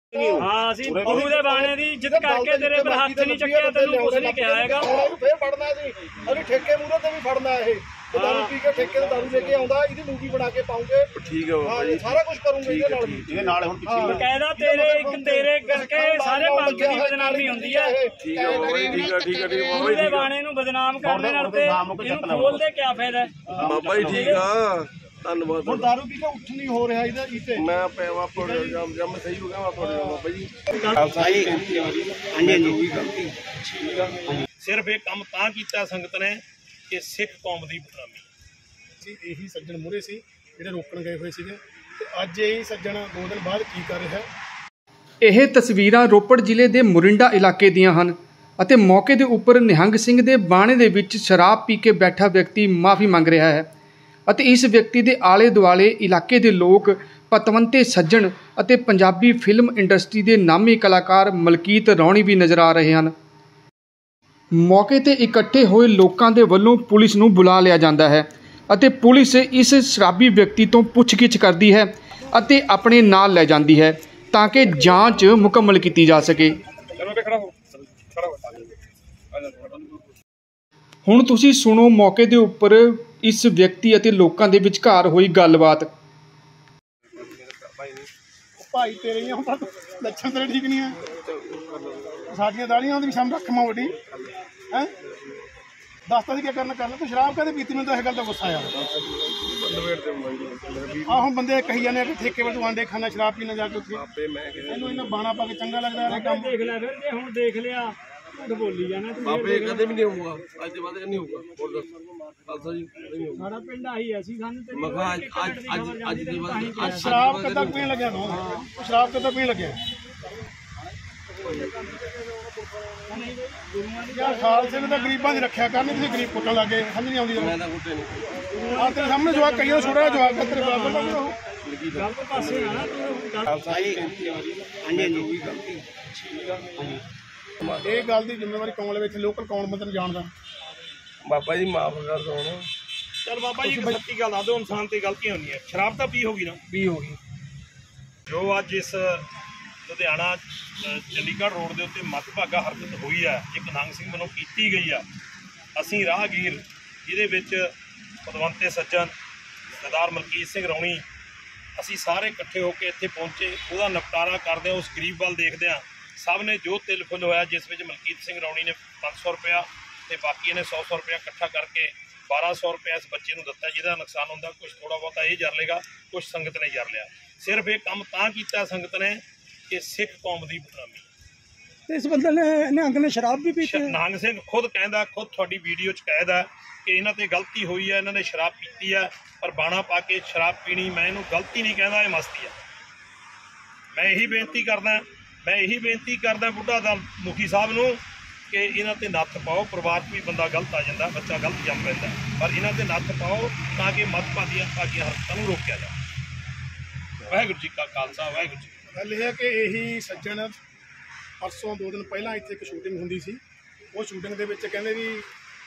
हाँ ਅਸੀਂ ਗੁਰੂ ਦੇ ਬਾਣੇ ਦੀ ਇੱਜ਼ਤ ਕਰਕੇ ਤੇਰੇ ਪਰ ਹੱਥ ਨਹੀਂ ਚੱਕਿਆ, ਤੈਨੂੰ ਕੁਝ ਨਹੀਂ ਕਿਹਾ ਹੈਗਾ। ਫੇਰ ਫੜਨਾ ਸੀ ਅਸੀਂ ਠੇਕੇ ਮੂਹਰੇ ਤੇ ਵੀ ਫੜਨਾ ਇਹ ਦਾਰੂ ਪੀ ਕੇ ਠੇਕੇ ਤੇ ਦਾਰੂ ਲੈ ਕੇ ਆਉਂਦਾ, ਇਹਦੀ ਮੂਵੀ ਬਣਾ ਕੇ ਪਾਉਂਗੇ। ਠੀਕ ਹੈ ਬਾਬਾ ਜੀ, ਸਾਰਾ ਕੁਝ ਕਰੂੰਗੇ ਇਹਦੇ ਨਾਲ ਵੀ। ਇਹਦੇ ਨਾਲ ਹੁਣ ਪਿੱਛੇ ਕਹਿਦਾ ਤੇਰੇ ਕਰਕੇ ਸਾਰੇ ਪੰਥ ਦੀ ਬਦਨਾਮੀ ਹੁੰਦੀ ਹੈ। ਠੀਕ ਹੈ ਬਾਬਾ ਜੀ, ਗੁਰੂ ਦੇ ਬਾਣੇ ਨੂੰ ਬਦਨਾਮ ਕਰਨ ਨਾਲ ਤੇ ਇਹਨੂੰ ਖੋਲਦੇ ਕੀ ਫਾਇਦਾ ਬਾਬਾ ਜੀ? ਠੀਕ ਆ, ਧੰਨਵਾਦ। ਹੁਣ ਦਾਰੂ ਪੀ ਕੇ ਉੱਠ ਨਹੀਂ ਹੋ ਰਿਹਾ ਇਹਦਾ ਇੱਥੇ ਮੈਂ ਪੈਵਾ ਪੜ ਜਮ ਸਹੀ ਹੋ ਗਿਆ ਬਾਬਾ ਜੀ। ਸਿਰਫ ਇਹ ਕੰਮ ਤਾਂ ਕੀਤਾ ਸੰਗਤ ਨੇ ਕਿ ਸਿੱਖ ਕੌਮ ਦੀ ਬਦਨਾਮੀ ਸੀ। ਇਹੀ ਸੱਜਣ ਮੂਹਰੇ ਸੀ ਜਿਹੜੇ ਰੋਕਣ ਗਏ ਹੋਏ ਸੀਗੇ, ਤੇ ਅੱਜ ਇਹੀ ਸੱਜਣ 2 ਦਿਨ ਬਾਅਦ ਕੀ ਕਰ ਰਿਹਾ। ਇਹ ਤਸਵੀਰਾਂ ਰੋਪੜ ਜ਼ਿਲ੍ਹੇ ਦੇ ਮੁਰਿੰਡਾ ਇਲਾਕੇ ਦੀਆਂ ਹਨ ਅਤੇ ਮੌਕੇ ਦੇ ਉੱਪਰ ਨਿਹੰਗ ਸਿੰਘ ਦੇ ਬਾਣੇ ਦੇ ਵਿੱਚ ਸ਼ਰਾਬ ਪੀ ਕੇ ਬੈਠਾ ਵਿਅਕਤੀ ਮਾਫੀ ਮੰਗ ਰਿਹਾ ਹੈ ਅਤੇ ਇਸ ਵਿਅਕਤੀ ਦੇ ਆਲੇ ਦੁਆਲੇ ਇਲਾਕੇ ਦੇ ਲੋਕ ਪਤਵੰਤੇ ਸੱਜਣ ਅਤੇ ਪੰਜਾਬੀ ਫਿਲਮ ਇੰਡਸਟਰੀ ਦੇ ਨਾਮੀ ਕਲਾਕਾਰ ਮਲਕੀਤ ਰੌਣੀ ਵੀ ਨਜ਼ਰ ਆ ਰਹੇ ਹਨ। ਮੌਕੇ ਤੇ ਇਕੱਠੇ ਹੋਏ ਲੋਕਾਂ ਦੇ ਵੱਲੋਂ ਪੁਲਿਸ ਨੂੰ ਬੁਲਾ ਲਿਆ ਜਾਂਦਾ ਹੈ ਅਤੇ ਪੁਲਿਸ ਇਸ ਸ਼ਰਾਬੀ ਵਿਅਕਤੀ ਤੋਂ ਪੁੱਛਗਿੱਛ ਕਰਦੀ ਹੈ ਅਤੇ ਆਪਣੇ ਨਾਲ ਲੈ ਜਾਂਦੀ ਹੈ ਤਾਂ ਕਿ ਜਾਂਚ ਮੁਕੰਮਲ ਕੀਤੀ ਜਾ ਸਕੇ। ਹੁਣ ਤੁਸੀਂ ਸੁਣੋ ਮੌਕੇ ਦੇ ਉੱਪਰ ਇਸ ਵਿਅਕਤੀ ਅਤੇ ਲੋਕਾਂ ਦੇ ਵਿਚਕਾਰ ਹੋਈ ਗੱਲਬਾਤ। ਭਾਈ ਤੇਰੇ ਲੱਛਣ ਤੇਰੇ ਠੀਕ ਨਹੀਂ ਹੈ, ਸਾਡੀਆਂ ਦਾੜੀਆਂ ਦੀ ਸਾਨੂੰ ਰੱਖ ਵੱਡੀ ਹੈ। ਦੱਸਤਾ ਸੀ ਕੀ ਕਰਨਾ ਕਰ ਲੈ, ਤੂੰ ਸ਼ਰਾਬ ਕਦੇ ਪੀਤੀ? ਮੈਨੂੰ ਤਾਂ ਇਹ ਗੱਲ ਦਾ ਗੁੱਸਾ ਆਇਆ। ਆਹ ਹੁਣ ਬੰਦੇ ਕਹੀ ਜਾਂਦੇ ਕਿ ਠੇਕੇ ਵੱਲ ਤੂੰ ਆਂਡੇ ਖਾਣਾ ਸ਼ਰਾਬ ਪੀਣਾ ਜਾ ਕੇ ਉੱਥੇ। ਇਹਨੂੰ ਇਹਨਾਂ ਬਾਣਾ ਪਾ ਕੇ ਚੰਗਾ ਲੱਗਦਾ ਇਹ ਕੰਮ। ਦੇਖ ਲੈ ਫਿਰ, ਜੇ ਹੁਣ ਦੇਖ ਲਿਆ ਝੂਠ ਬੋਲੀ ਜਾਣਾ ਤੂੰ। ਬਾਬੇ ਕਦੇ ਵੀ ਨਹੀਂ ਹੋਊਗਾ, ਅੱਜ ਦੇ ਬਾਅਦ ਨਹੀਂ ਹੋਊਗਾ। ਹੋਰ ਦੱਸ ਖਾਲਸਾ ਜੀ, ਨਹੀਂ ਹੋਊਗਾ। ਸਾਡਾ ਪਿੰਡ ਆਹੀ ਐ, ਅਸੀਂ ਸਾਨੂੰ ਤੇ ਮੈਂ ਕਿਹਾ ਅੱਜ ਦੇ ਬਾਅਦ ਸ਼ਰਾਬ ਕਿੱਦਾਂ ਪੀਣ ਲੱਗਿਆ ਨਾ? ਤੂੰ ਸ਼ਰਾਬ ਕਿੱਦਾਂ ਪੀਣ ਲੱਗਿਆ? ਯਾਰ ਖਾਲਸੇ ਨੇ ਤਾਂ ਗਰੀਬਾਂ ਦੀ ਰੱਖਿਆ ਕਰਨੀ, ਤੁਸੀਂ ਗਰੀਬ ਕੁੱਟਣ ਲੱਗੇ। ਸਮਝ ਨਹੀਂ ਆਉਂਦੀ। ਮੈਂ ਤਾਂ ਕੁੱਟੇ ਨਹੀਂ। ਆਹ ਤੇਰੇ ਸਾਹਮਣੇ ਜਵਾਕ ਕਈਆਂ ਛੋੜਾ ਜਵਾਕ ਤੇਰੇ ਬਾਬਾ ਦਾ ਗੱਲ ਪਾਸੇ ਨਾ ਇਹ ਗੱਲ ਦੀ ਜ਼ਿੰਮੇਵਾਰੀ ਕੌਣ ਲਵੇ? ਇੱਥੇ ਲੋਕਲ ਕੌਣ ਬੰਦੇ ਨੂੰ ਜਾਣਦਾ? ਬਾਬਾ ਜੀ ਮਾਫ ਕਰ ਦੋ ਹੁਣ। ਚਲ ਬਾਬਾ ਜੀ ਇੱਕ ਸੱਚੀ ਗੱਲ ਦੱਸ ਦਿਓ, ਇਨਸਾਨ ਤੇ ਗਲਤੀਆਂ ਹੁੰਦੀਆਂ। ਸ਼ਰਾਬ ਤਾਂ ਪੀ ਹੋ ਗਈ ਨਾ? ਵੀ ਹੋ ਗਈ। ਜੋ ਅੱਜ ਇਸ ਲੁਧਿਆਣਾ ਚੰਡੀਗੜ੍ਹ ਰੋਡ ਦੇ ਉੱਤੇ ਮੱਧਭਾਗਾ ਹਰਕਤ ਹੋਈ ਹੈ, ਇੱਕ ਨਿਹੰਗ ਸਿੰਘ ਵੱਲੋਂ ਕੀਤੀ ਗਈ ਆ। ਅਸੀਂ ਰਾਹਗੀਰ ਜਿਹਦੇ ਵਿੱਚ ਪਤਵੰਤੇ ਸੱਜਣ ਸਰਦਾਰ ਮਲਕੀਤ ਸਿੰਘ ਰੌਣੀ, ਅਸੀਂ ਸਾਰੇ ਇਕੱਠੇ ਹੋ ਕੇ ਇੱਥੇ ਪਹੁੰਚੇ। ਉਹਦਾ ਨਿਪਟਾਰਾ ਕਰਦੇ ਹਾਂ, ਉਸ ਗਰੀਬ ਵੱਲ ਦੇਖਦੇ ਹਾਂ। ਸਭ ਨੇ ਜੋ ਤਿਲ ਫੁੱਲ ਹੋਇਆ, ਜਿਸ ਵਿੱਚ ਮਲਕੀਤ ਸਿੰਘ ਰੌਣੀ ਨੇ 500 ਰੁਪਇਆ ਤੇ ਬਾਕੀ ਨੇ 100 ਰੁਪਇਆ ਇਕੱਠਾ ਕਰਕੇ 1200 ਰੁਪਇਆ ਇਸ ਬੱਚੇ ਨੂੰ ਦਿੱਤਾ, ਜਿਹਦਾ ਨੁਕਸਾਨ ਹੁੰਦਾ ਕੁਝ ਥੋੜ੍ਹਾ ਬਹੁਤਾ ਇਹ ਜਰ ਲੇਗਾ, ਕੁਝ ਸੰਗਤ ਨੇ ਜਰ ਲਿਆ। ਸਿਰਫ ਇਹ ਕੰਮ ਤਾਂ ਕੀਤਾ ਸੰਗਤ ਨੇ ਕਿ ਸਿੱਖ ਕੌਮ ਦੀ ਬਦਨਾਮੀ। ਇਸ ਬੰਦੇ ਨੇ ਨਿਹੰਗ ਨੇ ਸ਼ਰਾਬ ਵੀ ਪੀਤੀ। ਨਿਹੰਗ ਸਿੰਘ ਖੁਦ ਕਹਿੰਦਾ, ਖੁਦ ਤੁਹਾਡੀ ਵੀਡੀਓ 'ਚ ਕਹਿਦਾ ਕਿ ਇਹਨਾਂ ਤੇ ਗਲਤੀ ਹੋਈ ਹੈ, ਇਹਨਾਂ ਨੇ ਸ਼ਰਾਬ ਪੀਤੀ ਹੈ, ਪਰ ਬਾਣਾ ਪਾ ਕੇ ਸ਼ਰਾਬ ਪੀਣੀ ਮੈਂ ਇਹਨੂੰ ਗਲਤੀ ਨਹੀਂ ਕਹਿੰਦਾ, ਇਹ ਮਸਤੀ ਹੈ। ਮੈਂ ਇਹੀ ਬੇਨਤੀ ਕਰਦਾ ਬੁੱਢਾ ਦਾ ਮੁਖੀ ਸਾਹਿਬ ਨੂੰ ਕਿ ਇਹਨਾਂ ਤੇ ਨੱਥ ਪਾਓ। ਪਰਿਵਾਰ 'ਚ ਵੀ ਬੰਦਾ ਗਲਤ ਆ ਜਾਂਦਾ, ਬੱਚਾ ਗਲਤ ਜੰਮ ਪੈਂਦਾ, ਪਰ ਇਹਨਾਂ ਤੇ ਨੱਥ ਪਾਓ ਤਾਂ ਕਿ ਮੱਧਭਾਗੀਆਂ ਹਰਕਤਾਂ ਨੂੰ ਰੋਕਿਆ ਜਾਵੇ। ਵਾਹਿਗੁਰੂ ਜੀ ਕਾ ਖਾਲਸਾ, ਵਾਹਿਗੁਰੂ ਜੀ। ਗੱਲ ਇਹ ਹੈ ਕਿ ਇਹੀ ਸੱਜਣ ਪਰਸੋਂ 2 ਦਿਨ ਪਹਿਲਾਂ ਇੱਥੇ ਇੱਕ ਸ਼ੂਟਿੰਗ ਹੁੰਦੀ ਸੀ। ਉਹ ਸ਼ੂਟਿੰਗ ਦੇ ਵਿੱਚ ਕਹਿੰਦੇ ਵੀ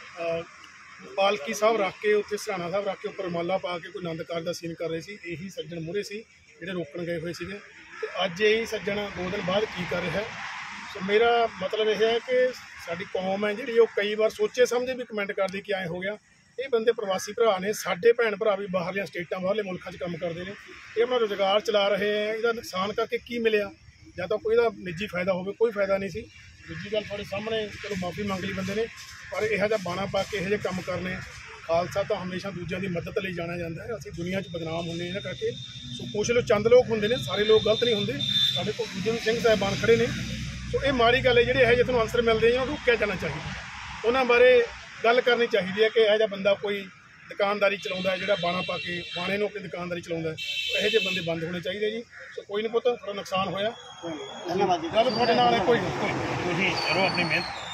ਪਾਲਕੀ ਸਾਹਿਬ ਰੱਖ ਕੇ ਉੱਥੇ ਸਰਾਣਾ ਸਾਹਿਬ ਰੱਖ ਕੇ ਉੱਪਰ ਮਾਲਾ ਪਾ ਕੇ ਕੋਈ ਆਨੰਦ ਕਾਰਜ ਦਾ ਸੀਨ ਕਰ ਰਹੇ ਸੀ। ਇਹੀ ਸੱਜਣ ਮੂਹਰੇ ਸੀ ਜਿਹੜੇ ਰੋਕਣ ਗਏ ਹੋਏ ਸੀਗੇ, ਤੇ ਅੱਜ ਇਹੀ ਸੱਜਣ 2 ਦਿਨ ਬਾਅਦ ਕੀ ਕਰ ਰਿਹਾ। ਸੋ ਮੇਰਾ ਮਤਲਬ ਇਹ ਹੈ ਕਿ ਸਾਡੀ ਕੌਮ ਹੈ ਜਿਹੜੀ ਉਹ ਕਈ ਵਾਰ ਸੋਚੇ ਸਮਝੇ ਵੀ ਕਮੈਂਟ ਕਰਦੀ ਕਿ ਐਂ ਹੋ ਗਿਆ। ਇਹ ਬੰਦੇ ਪ੍ਰਵਾਸੀ ਭਰਾ ਨੇ, ਸਾਡੇ ਭੈਣ ਭਰਾ ਵੀ ਬਾਹਰਲੀਆਂ ਸਟੇਟਾਂ ਬਾਹਰਲੇ ਮੁਲਕਾਂ 'ਚ ਕੰਮ ਕਰਦੇ ਨੇ। ਇਹ ਆਪਣਾ ਰੁਜ਼ਗਾਰ ਚਲਾ ਰਹੇ ਹੈ। ਇਹਦਾ ਨੁਕਸਾਨ ਕਰਕੇ ਕੀ ਮਿਲਿਆ? ਜਾਂ ਤਾਂ ਕੋਈ ਇਹਦਾ ਨਿੱਜੀ ਫਾਇਦਾ ਹੋਵੇ, ਕੋਈ ਫਾਇਦਾ ਨਹੀਂ ਸੀ। ਦੂਜੀ ਗੱਲ ਤੁਹਾਡੇ ਸਾਹਮਣੇ, ਚਲੋ ਮਾਫੀ ਮੰਗ ਲਈ ਬੰਦੇ ਨੇ, ਪਰ ਇਹੋ ਜਿਹਾ ਬਾਣਾ ਪਾ ਕੇ ਇਹੋ ਜਿਹੇ ਕੰਮ ਕਰਨੇ। ਖਾਲਸਾ ਤਾਂ ਹਮੇਸ਼ਾ ਦੂਜਿਆਂ ਦੀ ਮਦਦ ਲਈ ਜਾਣਿਆ ਜਾਂਦਾ ਹੈ। ਅਸੀਂ ਦੁਨੀਆ 'ਚ ਬਦਨਾਮ ਹੁੰਦੇ ਇਹਨਾਂ ਕਰਕੇ। ਸੋ ਕੁਛ ਲੋਕ ਚੰਦ ਲੋਕ ਹੁੰਦੇ ਨੇ, ਸਾਰੇ ਲੋਕ ਗਲਤ ਨਹੀਂ ਹੁੰਦੇ। ਸਾਡੇ ਕੋਲ ਦੂਜੇ ਸਿੰਘ ਸਾਹਿਬਾਨ ਖੜੇ ਨੇ। ਸੋ ਇਹ ਮਾੜੀ ਗੱਲ ਹੈ ਜਿਹੜੇ ਇਹੋ ਜਿਹੇ ਤੁਹਾਨੂੰ ਆਨਸਰ ਮਿਲਦੇ ਨੇ, ਉਹਨੂੰ ਰੋਕਿਆ ਜਾਣਾ ਚਾਹੀਦਾ। ਉਹਨਾਂ ਬਾਰੇ ਗੱਲ ਕਰਨੀ ਚਾਹੀਦੀ ਹੈ ਕਿ ਇਹੋ ਜਿਹਾ ਬੰਦਾ ਕੋਈ ਦੁਕਾਨਦਾਰੀ ਚਲਾਉਂਦਾ, ਜਿਹੜਾ ਬਾਣਾ ਪਾ ਕੇ ਬਾਣੇ ਨੂੰ ਆਪਣੀ ਦੁਕਾਨਦਾਰੀ ਚਲਾਉਂਦਾ, ਇਹੋ ਜਿਹੇ ਬੰਦੇ ਬੰਦ ਹੋਣੇ ਚਾਹੀਦੇ ਜੀ। ਸੋ ਕੋਈ ਨਹੀਂ ਪੁੱਤ, ਥੋੜਾ ਨੁਕਸਾਨ ਹੋਇਆ, ਧੰਨਵਾਦ ਜੀ। ਗੱਲ ਤੁਹਾਡੇ ਨਾਲ ਹੈ, ਕੋਈ ਤੁਸੀਂ ਕਰੋ ਆਪਣੀ ਮਿਹਨਤ।